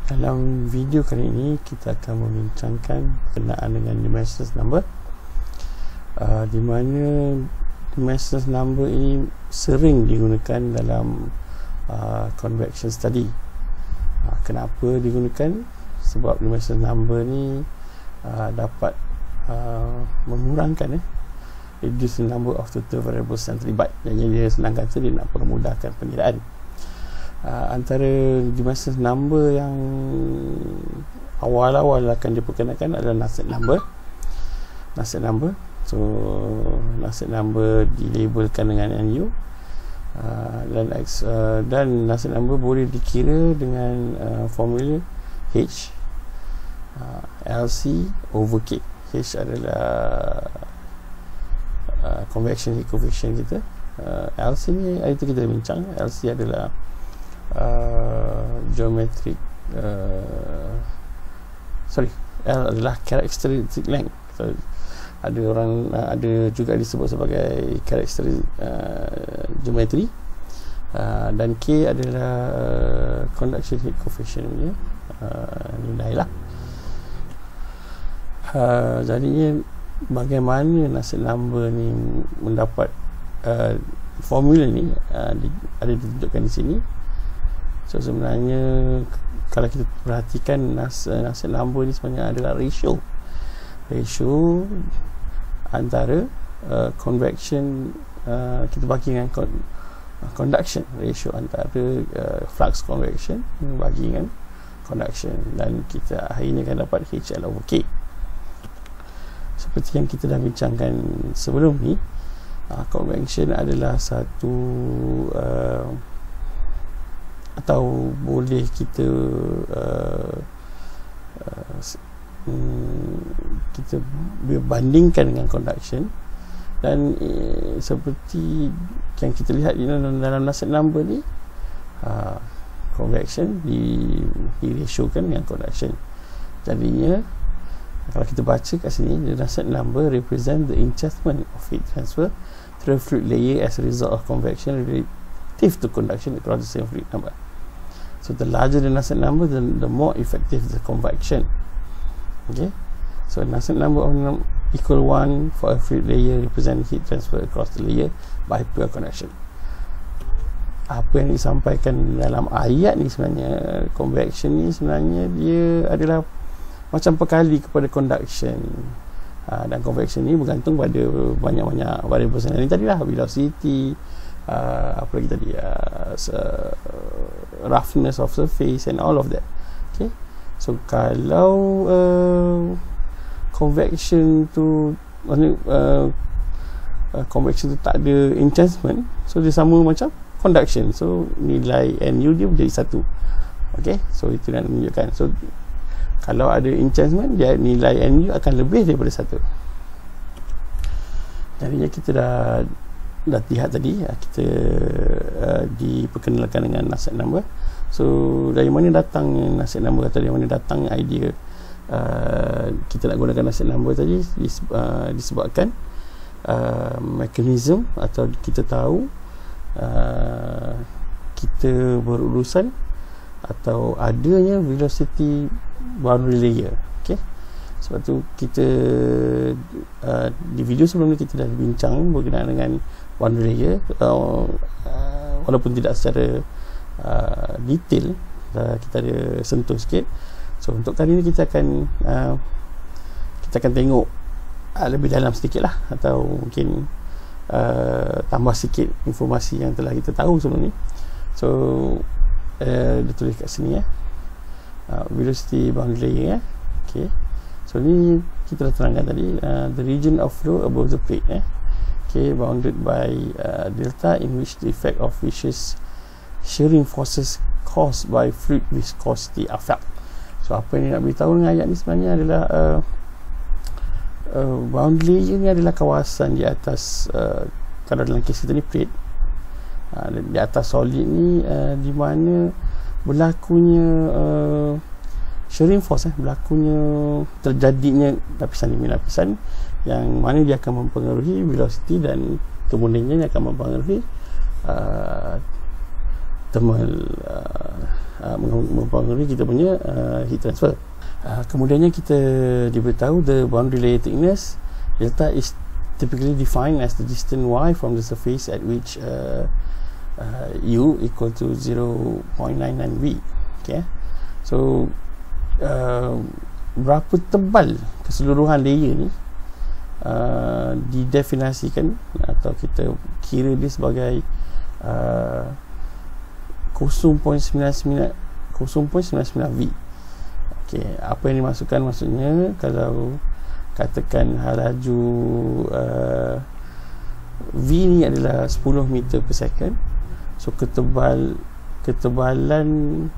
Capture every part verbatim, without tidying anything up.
Dalam video kali ini kita akan membincangkan berkenaan dengan dimensionless number, uh, di mana dimensionless number ini sering digunakan dalam uh, convection study. Uh, kenapa digunakan? Sebab dimensionless number ni uh, dapat uh, mengurangkan eh, reduce the number of total variables yang terlibat. Jadi dia senang kata dia nak permudahkan pengiraan. Uh, antara dimensionless number yang awal-awal akan diperkenalkan adalah nascent number. Nascent number, so nascent number dilabelkan dengan N U, uh, dan X, uh, dan nascent number boleh dikira dengan uh, formula H, uh, L C over K. H adalah uh, convection coefficient kita. uh, L C ni hari tu kita bincang. L C adalah Uh, geometric uh, sorry L adalah characteristic length. So, ada orang uh, ada juga disebut sebagai characteristic uh, geometry, uh, dan K adalah uh, conduction heat coefficient punya uh, nilai lah. Uh, jadinya bagaimana nascent number ni mendapat uh, formula ni uh, di, ada ditunjukkan di sini. So sebenarnya kalau kita perhatikan nascent number ni sebenarnya adalah ratio ratio antara uh, convection, uh, kita bagi dengan con uh, conduction, ratio antara uh, flux convection bagi dengan conduction, dan kita akhirnya akan dapat H L over K. Seperti yang kita dah bincangkan sebelum ni, uh, convection adalah satu uh, atau boleh kita uh, uh, kita bandingkan dengan conduction, dan uh, seperti yang kita lihat dalam, dalam nascent number ni, uh, convection di diratiokan dengan conduction. Jadinya kalau kita baca kat sini, the nascent number represent the enchantment of heat transfer through a fluid layer as a result of convection relative to conduction across the same fluid number. So the larger the nascent number, the, the more effective the convection. Okay, so nascent number of num equal one for a fluid layer represent heat transfer across the layer by pure convection. Apa yang disampaikan dalam ayat ni sebenarnya, convection ni sebenarnya dia adalah macam perkali kepada conduction. Uh, dan convection ni bergantung pada banyak-banyak variables yang lain tadi lah, velocity, Uh, apa lagi tadi, uh, uh, roughness of surface and all of that. Okay, so kalau uh, convection tu maksudnya uh, uh, convection tu tak ada enhancement, so dia sama macam conduction, so nilai N U dia menjadi satu. Okay, so itu yang menunjukkan. So kalau ada enhancement, dia nilai N U akan lebih daripada satu. Jadinya kita dah dah lihat tadi, kita uh, diperkenalkan dengan nascent number. So dari mana datang nascent number, atau dari mana datang idea uh, kita nak gunakan nascent number tadi? Dis, uh, disebabkan uh, mekanisme, atau kita tahu uh, kita berurusan atau adanya velocity boundary layer. Okay, sebab tu kita uh, di video sebelum ni kita dah bincang berkenaan dengan boundary layer, uh, uh, walaupun tidak secara uh, detail, uh, kita ada sentuh sikit. So untuk kali ni kita akan uh, kita akan tengok uh, lebih dalam sedikit lah, atau mungkin uh, tambah sikit informasi yang telah kita tahu sebelum ni. So uh, dia tulis kat sini ya, uh, velocity boundary layer ya. Okay, so ni kita dah terangkan tadi, uh, the region of flow above the plate eh. Okay, bounded by uh, delta, in which the effect of viscous shearing forces caused by fluid viscosity are felt. So apa yang nak beritahu dengan ayat ni sebenarnya adalah uh, uh, boundary layer ni adalah kawasan di atas, uh, kalau dalam kes kita ni plate, uh, di atas solid ni, uh, di mana berlakunya uh, shearing force eh, berlakunya terjadinya lapisan demi lapisan, yang mana dia akan mempengaruhi velocity, dan kemudiannya akan mempengaruhi uh, thermal uh, uh, mempengaruhi kita punya uh, heat transfer. Uh, kemudiannya kita diberitahu the boundary layer thickness delta is typically defined as the distance y from the surface at which uh, uh, u equal to zero point nine nine V. Okay, so uh, berapa tebal keseluruhan layer ni uh, didefinisikan atau kita kira dia sebagai uh, zero point sembilan sembilan V. Okay, apa yang dimasukkan maksudnya kalau katakan halaju uh, V ni adalah sepuluh meter per second, so ketebal ketebalan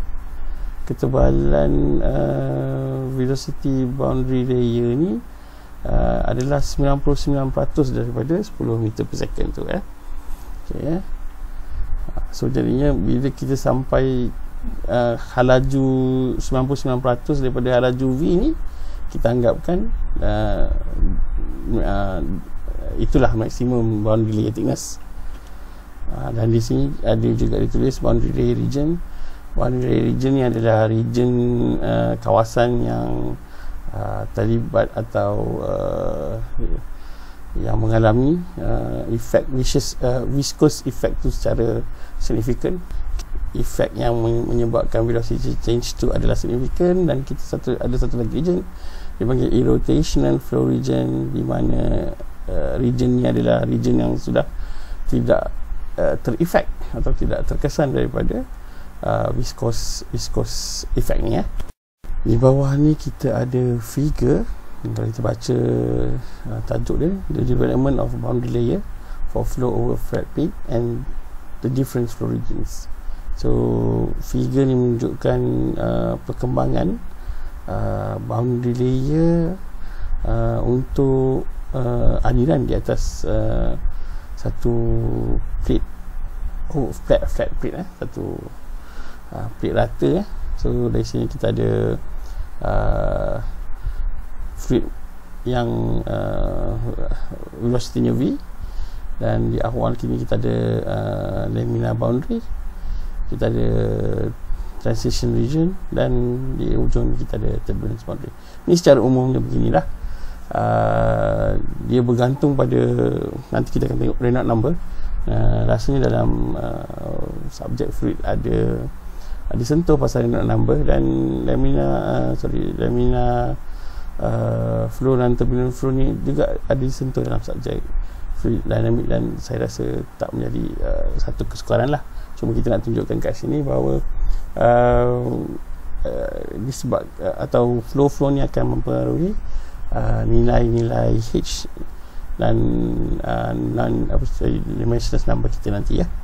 ketebalan uh, velocity boundary layer ni uh, adalah sembilan puluh sembilan peratus daripada sepuluh meter per second tu eh. Okay, eh. So jadinya bila kita sampai Uh, halaju sembilan puluh sembilan peratus daripada halaju V ni, kita anggapkan uh, uh, itulah maksimum boundary layer thickness. Uh, dan di sini ada juga ditulis boundary layer region. Boundary layer region ni adalah region uh, kawasan yang uh, terlibat atau uh, yang mengalami uh, efek viscous, uh, viscous effect tu secara signifikan. Efek yang menyebabkan velocity change tu adalah signifikan. Dan kita satu ada satu lagi region dipanggil irrotational flow region, di mana uh, region ni adalah region yang sudah tidak uh, terefek atau tidak terkesan daripada uh, viscous viscous effect ni ya. Di bawah ni kita ada figure. Kalau kita baca uh, tajuk dia, the development of boundary layer for flow over flat plate and the different flow regions. So figure ni menunjukkan uh, perkembangan uh, boundary layer uh, untuk uh, aliran di atas uh, satu plate, oh flat flat plate eh, satu uh, plate rata eh. So dari sini kita ada uh, fluid yang uh, velocity-nya V, dan di awal kini kita ada uh, laminar boundary, kita ada transition region, dan di ujung kita ada turbulence boundary. Ini secara umumnya beginilah. Uh, dia bergantung pada, nanti kita akan tengok Reynolds number. Uh, rasanya dalam uh, subjek fluid ada ada sentuh pasal Reynolds number, dan laminar uh, sorry laminar uh, flow dan turbulent flow ni juga ada disentuh dalam subjek fluid dynamic, dan saya rasa tak menjadi uh, satu kesukaran lah. Cuma kita nak tunjukkan kat sini bahawa uh, uh, disebab uh, atau flow-flow ni akan mempengaruhi uh, nilai-nilai H dan uh, non apa dimensionless number kita nanti ya.